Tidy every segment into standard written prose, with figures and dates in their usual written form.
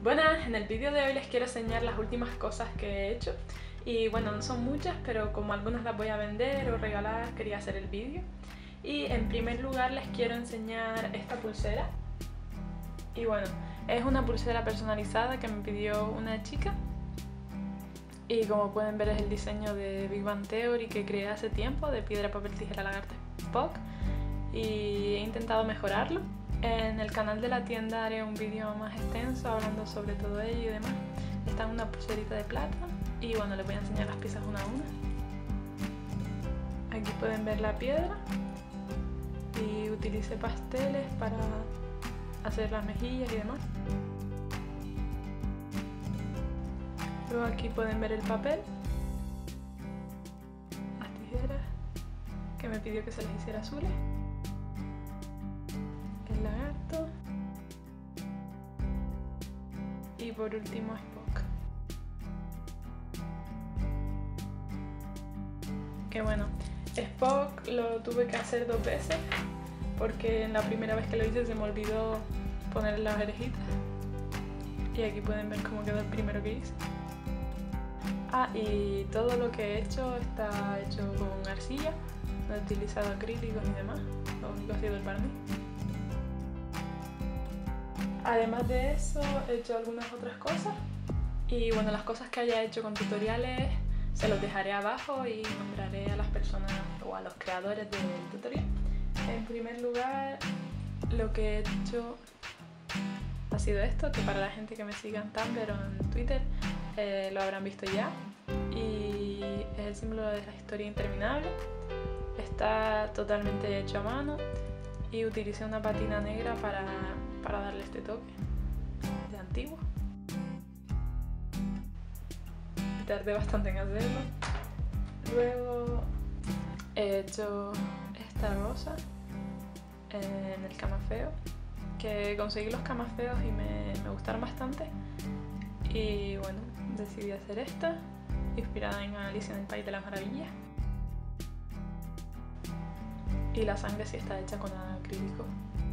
Buenas, en el vídeo de hoy les quiero enseñar las últimas cosas que he hecho y bueno, no son muchas, pero como algunas las voy a vender o regalar, quería hacer el vídeo. Y en primer lugar les quiero enseñar esta pulsera. Y bueno, es una pulsera personalizada que me pidió una chica. Y como pueden ver es el diseño de Big Bang Theory que creé hace tiempo, de piedra, papel, tijera, lagarto, Spock. Y he intentado mejorarlo. En el canal de la tienda haré un vídeo más extenso hablando sobre todo ello y demás. Está en una pulserita de plata y bueno, les voy a enseñar las piezas una a una. Aquí pueden ver la piedra y utilicé pasteles para hacer las mejillas y demás. Luego aquí pueden ver el papel, las tijeras que me pidió que se les hiciera azules, el lagarto y por último Spock. Que bueno, Spock lo tuve que hacer 2 veces porque en la primera vez que lo hice se me olvidó poner las orejitas y aquí pueden ver cómo quedó el primero que hice. Y todo lo que he hecho está hecho con arcilla, no he utilizado acrílicos ni demás, lo único ha sido el barniz. Además de eso he hecho algunas otras cosas y bueno, las cosas que haya hecho con tutoriales se los dejaré abajo y nombraré a las personas o a los creadores del tutorial. En primer lugar, lo que he hecho ha sido esto, que para la gente que me siga en Tumblr o en Twitter lo habrán visto ya, y es el símbolo de la historia interminable. Está totalmente hecho a mano y utilicé una patina negra para darle este toque de antiguo. Tardé bastante en hacerlo. Luego he hecho esta rosa en el camafeo, que conseguí los camafeos y me gustaron bastante y bueno, decidí hacer esta inspirada en Alicia en el País de las Maravillas. Y la sangre sí está hecha con acrílico.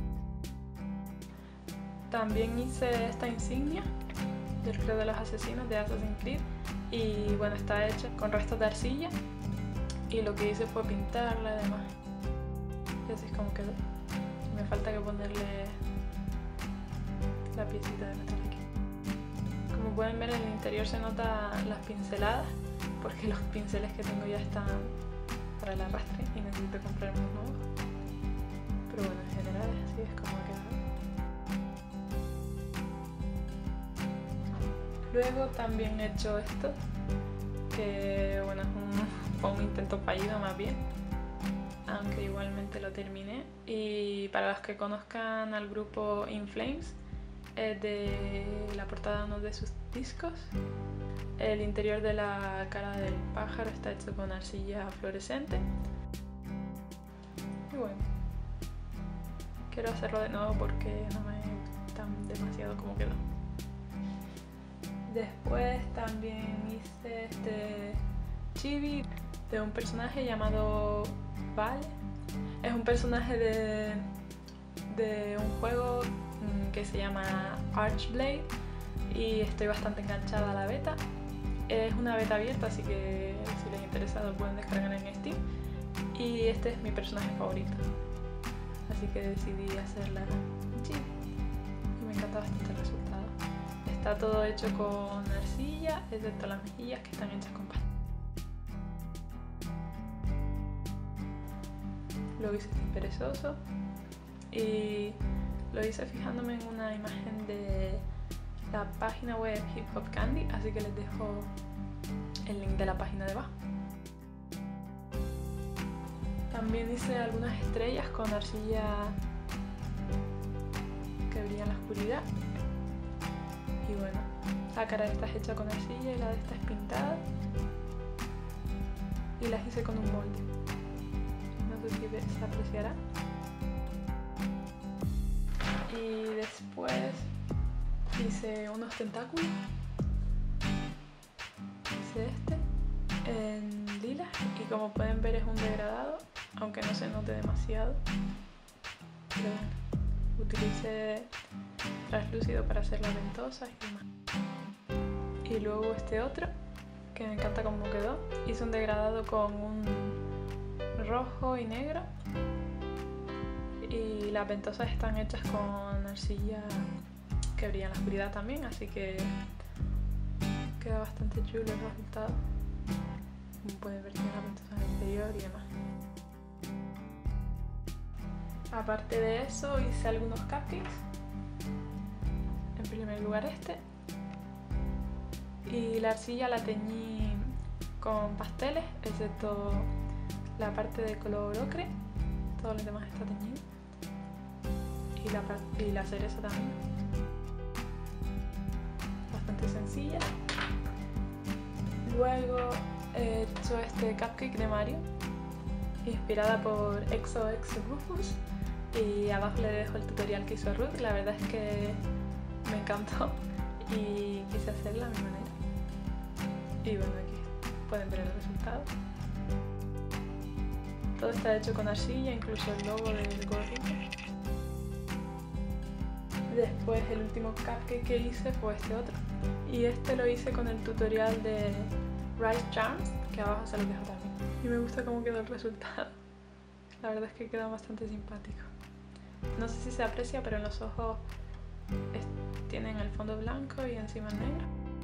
También hice esta insignia del Credo de los Asesinos de Assassin's Creed y bueno, está hecha con restos de arcilla y lo que hice fue pintarla y demás. Y así es como quedó. Me falta que ponerle la piecita de metal aquí. Como pueden ver, en el interior se nota las pinceladas porque los pinceles que tengo ya están para el arrastre y necesito comprar unos nuevos. Pero bueno, en general así es como queda. Luego también he hecho esto, que bueno, fue un intento fallido más bien, aunque igualmente lo terminé. Y para los que conozcan al grupo In Flames, es de la portada de uno de sus discos. El interior de la cara del pájaro está hecho con arcilla fluorescente. Y bueno, quiero hacerlo de nuevo porque no me gusta demasiado como quedó. Después también hice este chibi de un personaje llamado Vale. Es un personaje de un juego que se llama Archblade y estoy bastante enganchada a la beta. Es una beta abierta, así que si les interesa lo pueden descargar en Steam. Y este es mi personaje favorito, así que decidí hacerla en chibi y me encanta bastante el resultado. Está todo hecho con arcilla, excepto las mejillas que están hechas con pasta. Lo hice sin perezoso y lo hice fijándome en una imagen de la página web Hip Hop Candy, así que les dejo el link de la página debajo. También hice algunas estrellas con arcilla que brilla en la oscuridad. Y bueno, la cara de esta es hecha con arcilla y la de esta es pintada. Y las hice con un molde. No sé si se apreciará. Y después hice unos tentáculos. Hice este en lila y como pueden ver es un degradado, aunque no se note demasiado. Pero bueno, utilicé translúcido para hacer las ventosas y demás. Y luego este otro, que me encanta cómo quedó. Hice un degradado con un rojo y negro. Y las ventosas están hechas con arcilla que brilla en la oscuridad también, así que queda bastante chulo el resultado. Como pueden ver, tiene la ventosa en el exterior y demás. Aparte de eso, hice algunos cupcakes. En primer lugar este. Y la arcilla la teñí con pasteles, excepto la parte de color ocre. Todo lo demás está teñido. Y la cereza también. Bastante sencilla. Luego he hecho este cupcake de Mario, inspirada por XOXO Rufus. Y abajo le dejo el tutorial que hizo Ruth. La verdad es que me encantó y quise hacerla a mi manera. Y bueno, aquí pueden ver el resultado. Todo está hecho con arcilla, incluso el logo del gorrito. Después el último cupcake que hice fue este otro. Y este lo hice con el tutorial de Rice Charms, que abajo se lo dejo también. Y me gusta cómo quedó el resultado. La verdad es que queda bastante simpático. No sé si se aprecia, pero en los ojos tienen el fondo blanco y encima negro.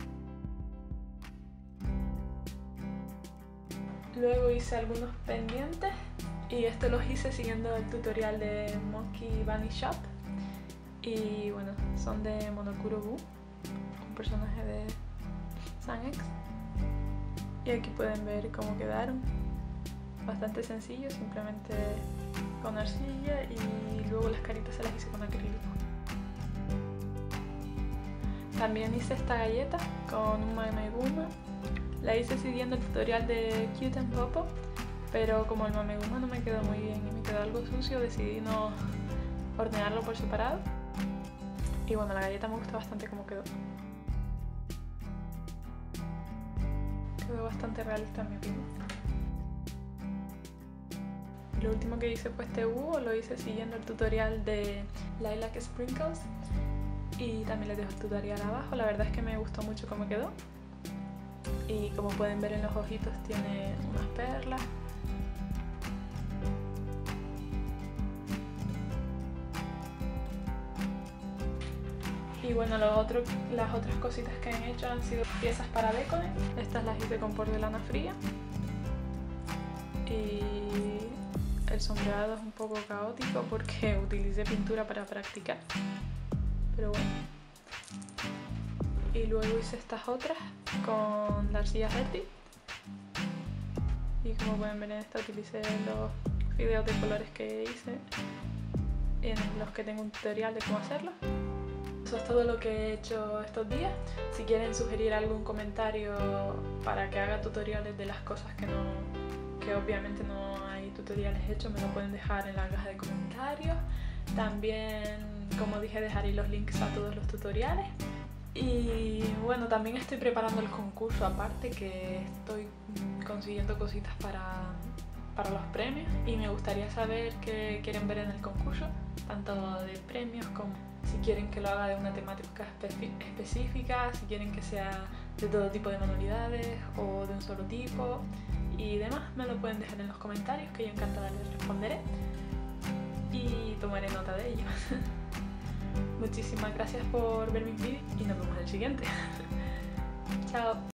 Luego hice algunos pendientes y estos los hice siguiendo el tutorial de Monkey Bunny Shop. Y bueno, son de Monokuro Gu, un personaje de San-X. Y aquí pueden ver cómo quedaron. Bastante sencillo, simplemente con arcilla y luego las caritas se las hice con acrílico. También hice esta galleta con un mameguma. La hice siguiendo el tutorial de Cute and Popo, pero como el mameguma no me quedó muy bien y me quedó algo sucio, decidí no hornearlo por separado. Y bueno, la galleta me gusta bastante cómo quedó. Quedó bastante realista en mi opinión. Lo último que hice fue este búho, lo hice siguiendo el tutorial de Lilac Sprinkles y también les dejo el tutorial abajo. La verdad es que me gustó mucho cómo quedó y como pueden ver en los ojitos tiene unas perlas. Y bueno, las otras cositas que han hecho han sido piezas para décore. Estas las hice con porcelana fría. Y el sombreado es un poco caótico porque utilicé pintura para practicar. Pero bueno. Y luego hice estas otras con la arcilla Herty. Y como pueden ver en esta utilicé los videos de colores que hice, en los que tengo un tutorial de cómo hacerlo. Eso es todo lo que he hecho estos días. Si quieren sugerir algún comentario para que haga tutoriales de las cosas que obviamente no hay tutoriales hechos, me lo pueden dejar en la caja de comentarios. También, como dije, dejaré los links a todos los tutoriales. Y bueno, también estoy preparando el concurso aparte, que estoy consiguiendo cositas para los premios y me gustaría saber qué quieren ver en el concurso, tanto de premios como si quieren que lo haga de una temática específica, si quieren que sea de todo tipo de manualidades o de un solo tipo y demás. Me lo pueden dejar en los comentarios, que yo encantada les responderé y tomaré nota de ello. Muchísimas gracias por ver mis vídeos y nos vemos en el siguiente. Chao.